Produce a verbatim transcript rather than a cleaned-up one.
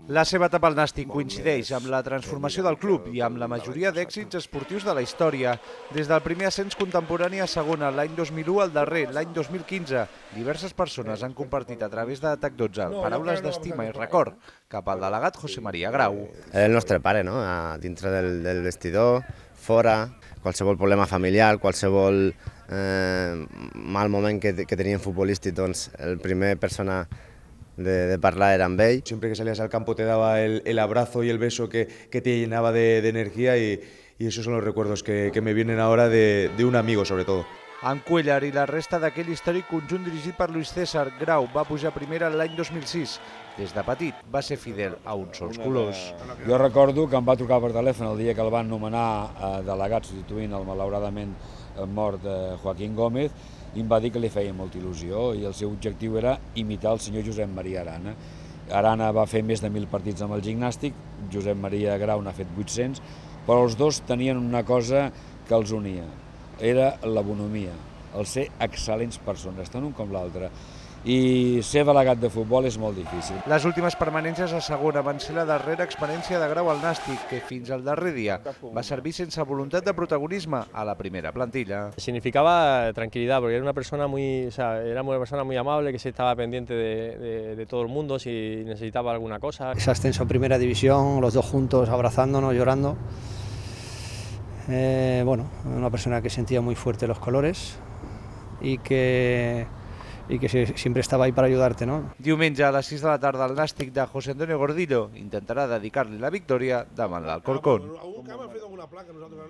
La seva etapa al Nàstic coincideix amb la transformació del club i amb la majoria d'èxits esportius de la història. Des del primer ascens contemporani a segona l'any dos mil u al darrer, l'any dos mil quinze, diverses persones han compartit a través de TAC dotze paraules d'estima i record cap al delegat José María Grau. El nostre pare, no? A dintre del, del vestidor, fora, qualsevol problema familiar, qualsevol eh, mal moment que, que tenien futbolístic, doncs el primer persona De, de parlar era amb ell. Siempre que salías al campo te daba el, el abrazo y el beso que, que te llenaba de, de energía y, y esos son los recuerdos que, que me vienen ahora de, de un amigo, sobre todo. En Cuéllar i la resta d'aquell històric conjunt dirigit per Luis César, Grau va pujar a primera l'any dos mil sis. Des de petit va ser fidel a uns sols colors. Jo recordo que em va trucar per telèfon el dia que el van nomenar delegat substituint el malauradament mort Joaquín Gómez i em va dir que li feia molta il·lusió i el seu objectiu era imitar el senyor Josep Maria Arana. Arana va fer més de mil partits amb el Gimnàstic, Josep Maria Grau n'ha fet vuit-cents, però els dos tenien una cosa que els unia, era la bonomia, el ser excel·lents persones, tant un com l'altre. I ser delegat de futbol és molt difícil. Les últimes permanències a segona van ser la darrera experiència de Grau al Nàstic, que fins al darrer dia va servir sense voluntat de protagonisme a la primera plantilla. Significaba tranquilidad, porque era una persona muy, o sea, era una persona muy amable, que se estaba pendiente de, de, de todo el mundo si necesitaba alguna cosa. Ese ascenso a primera división, los dos juntos abrazándonos, llorando. Eh, bueno, una persona que sentía muy fuerte los colores y que i que sempre estava ahí per ajudar-te, no? Diumenge a les sis de la tarda el Nàstic de José Antonio Gordillo intentarà dedicar-li la victòria davant l'Alcorcón.